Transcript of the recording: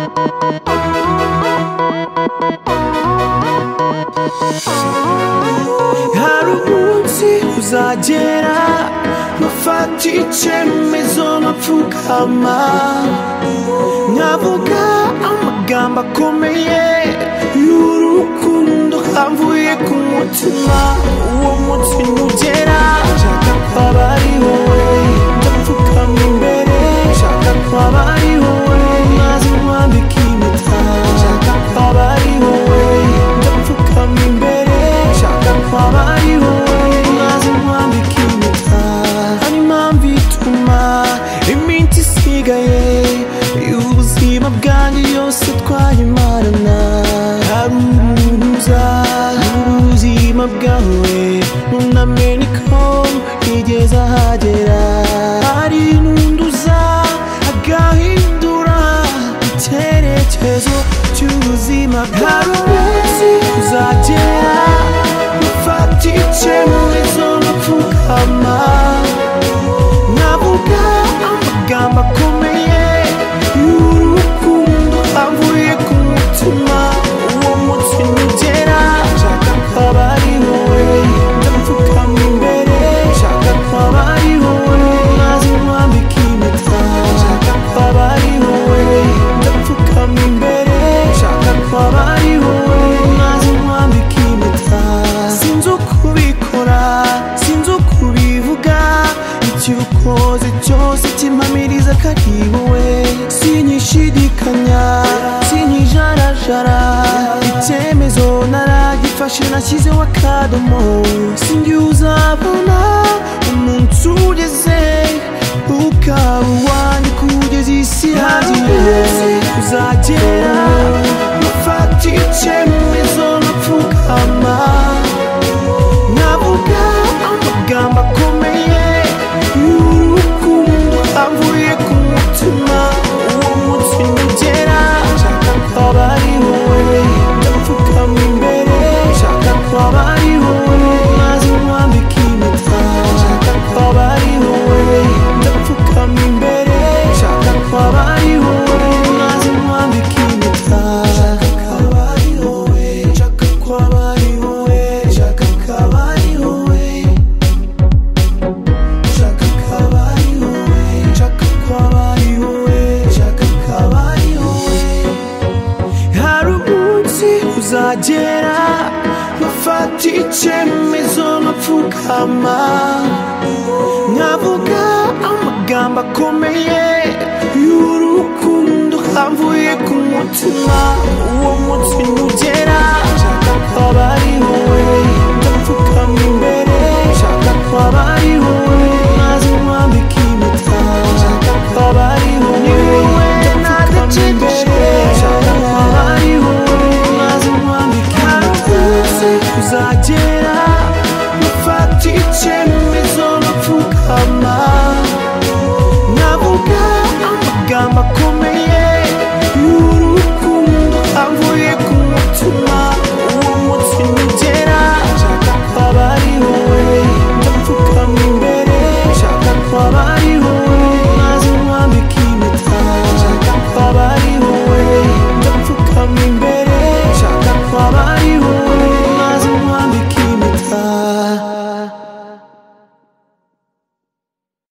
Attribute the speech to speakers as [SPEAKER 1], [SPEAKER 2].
[SPEAKER 1] Hari umunsi uzagera nkafata icyemezo nkapfukama nkavuga amagambo akomeye y'urukundo kamvuye ku mutima. Uwo munsi nugera nshaka kwaba ari wowe, ndapfukama imbere nshaka kwaba ari wowe, maze nkwambike impeta. Nshaka kwaba ari wowe, ndapfukama imbere nshaka kwaba ari wowe, maze nkwambike impeta. Hari impamvu ituma iminsi isigaye y'ubuzima bwanjye yose twayimarana. Hari uruza n'ubuzima bwawe ntunamenye ko yigeze ahagera. Hari n'unduza agahindura icyerekezo cy'ubuzima bwawe. Hari umunsi uzagera nkafata icyemezo nkapfukama nkavuga amagambo akomeye y'urukundo amvuye ku mutima. Uwo munsi nugera nshaka kwaba ari wowe, ndapfukama imbere nshaka kwaba ari wowe, maze nkwambike impeta. Nshaka kwaba ari wowe, ndapfukama imbere nshaka kwaba ari wowe, maze nkwambike impeta. Sinzi ukubikora, sinzi ukubivuga, icyo ukoze cyose kimpamiriza ko ari wowe. Sinyishidikanya, sinyijarajara, icyemezo naragifashe nashyizeho akadomo. Sinjye uzabona umunsi ugeze ukaba uwanjye kugeza isi irangiye. Uzagera nkafata icyemezo nkapfukama nkavuga amagambo akomeye y'urukundo amvuye ku mutima. Uwo munsi nugera nshaka kwaba ari wowe, ndapfukama imbere nshaka kwaba ari wowe, maze nkwambike impeta. Nshaka kwaba ari wowe, ndapfukama imbere nshaka kwaba ari wowe, maze nkwambike impeta. Nshaka kwaba ari wowe, nshaka kwaba ari wowe, nshaka kwaba ari wowe, nshaka kwaba ari wowe, nshaka kwaba ari wowe, nshaka kwaba ari wowe. Hari umunsi uzagera nkafata icyemezo nkapfukama nkavuga amagambo akomeye